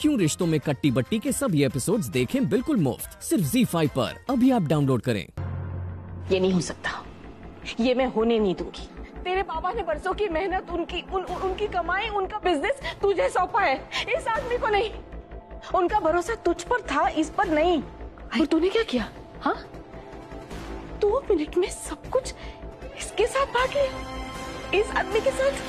क्यों रिश्तों में कट्टी बट्टी के सभी एपिसोड्स देखें बिल्कुल मुफ्त सिर्फ ZEE5 पर। अभी आप डाउनलोड करें। ये नहीं हो सकता, ये मैं होने नहीं दूंगी। तेरे बाबा ने बरसों की मेहनत, उनकी कमाई, उनका बिजनेस तुझे सौंपा है, इस आदमी को नहीं। उनका भरोसा तुझ पर था, इस पर नहीं। और तूने क्या किया? हाँ, 2 मिनट में सब कुछ इसके साथ भाग लिया, इस आदमी के साथ।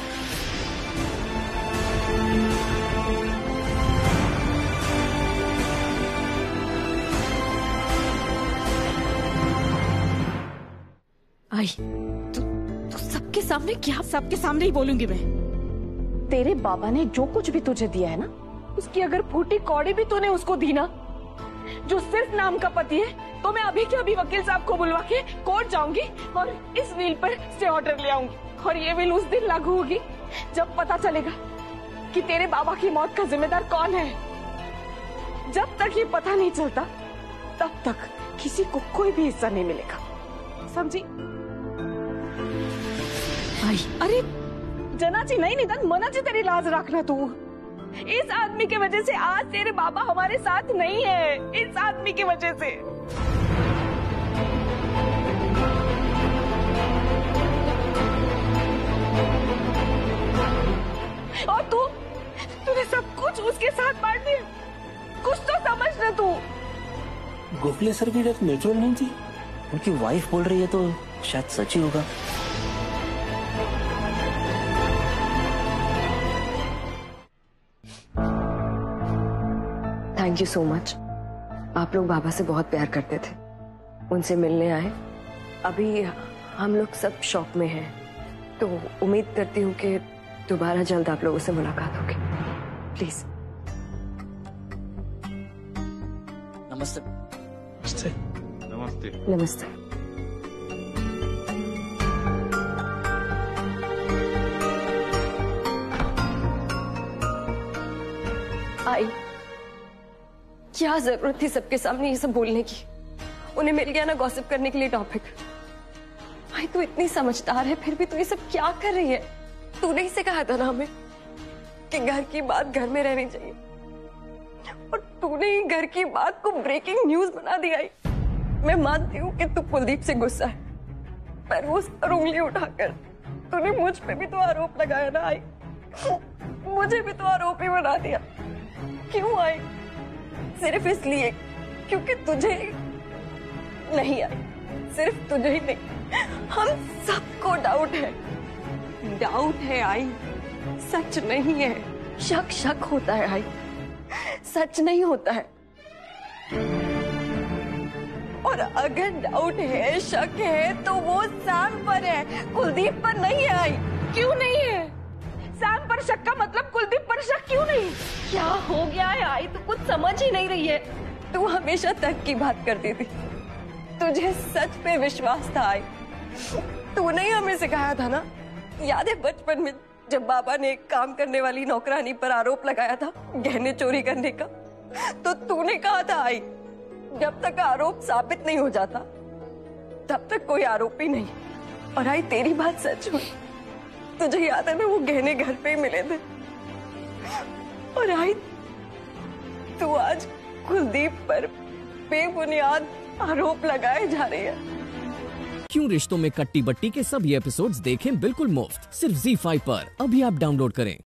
आई, तू सबके सामने क्या? सबके सामने ही बोलूंगी मैं। तेरे बाबा ने जो कुछ भी तुझे दिया है ना, उसकी अगर फूटी कौड़ी भी तूने उसको दी ना, जो सिर्फ नाम का पति है, तो मैं अभी के अभी वकील साहब को बुलवा के कोर्ट जाऊंगी और इस विल पर स्टे ऑर्डर ले आऊंगी। और ये विल उस दिन लागू होगी जब पता चलेगा कि तेरे बाबा की मौत का जिम्मेदार कौन है। जब तक ये पता नहीं चलता, तब तक किसी को कोई भी हिस्सा नहीं मिलेगा, समझी? अरे जनाची नहीं निधन, मनाची तेरी लाज रखना। तू इस आदमी की वजह से आज तेरे बाबा हमारे साथ नहीं है, इस आदमी की वजह से। और तूने सब कुछ उसके साथ बांट दिया। कुछ तो समझ ना तू। गोखले सर की डेथ नेचुरल नहीं थी, उनकी वाइफ बोल रही है तो शायद सच ही होगा। Thank you so much. आप लोग बाबा से बहुत प्यार करते थे, उनसे मिलने आए। अभी हम लोग सब शॉक में हैं, तो उम्मीद करती हूँ कि दोबारा जल्द आप लोगों से मुलाकात होगी। प्लीज। नमस्ते। नमस्ते। नमस्ते। आई, क्या जरूरत थी सबके सामने ये सब बोलने की? उन्हें मिल गया ना गॉसिप करने के लिए टॉपिक। भाई तू इतनी समझदार है, फिर भी तू ये सब क्या कर रही है? तूने ही से कहा था ना हमें कि घर की बात घर में रहनी चाहिए, और तूने ही घर की बात को ब्रेकिंग न्यूज बना दिया। मैं मानती हूँ कि तू कुलदीप से गुस्सा है, पर उस पर उंगली उठाकर तूने मुझ पे भी तो आरोप लगाया ना। आई, मुझे भी तो आरोपी बना दिया। क्यों आई? सिर्फ इसलिए क्योंकि तुझे नहीं आई। सिर्फ तुझे ही नहीं, हम सबको डाउट है। डाउट है आई, सच नहीं है। शक होता है आई, सच नहीं होता है। और अगर डाउट है, शक है, तो वो सैम पर है, कुलदीप पर नहीं है। आई, क्यों नहीं है? सैम पर शक का मतलब कुलदीप पर शक क्यों नहीं? क्या हो गया है आई? तू कुछ समझ ही नहीं रही है। तू हमेशा तर्क की बात करती थी, तुझे सच पे विश्वास था। आई, तूने ही हमें सिखाया था ना। याद है बचपन में जब बाबा ने एक काम करने वाली नौकरानी पर आरोप लगाया था गहने चोरी करने का, तो तूने कहा था आई, जब तक आरोप साबित नहीं हो जाता तब तक कोई आरोपी नहीं। और आई, तेरी बात सच हुई। तुझे याद है ना, वो गहने घर पे ही मिले थे। और आई, तू आज कुलदीप पर बेबुनियाद आरोप लगाए जा रही है। क्यों रिश्तों में कट्टी बट्टी के सभी एपिसोड्स देखें बिल्कुल मुफ्त सिर्फ ZEE5 पर। अभी आप डाउनलोड करें।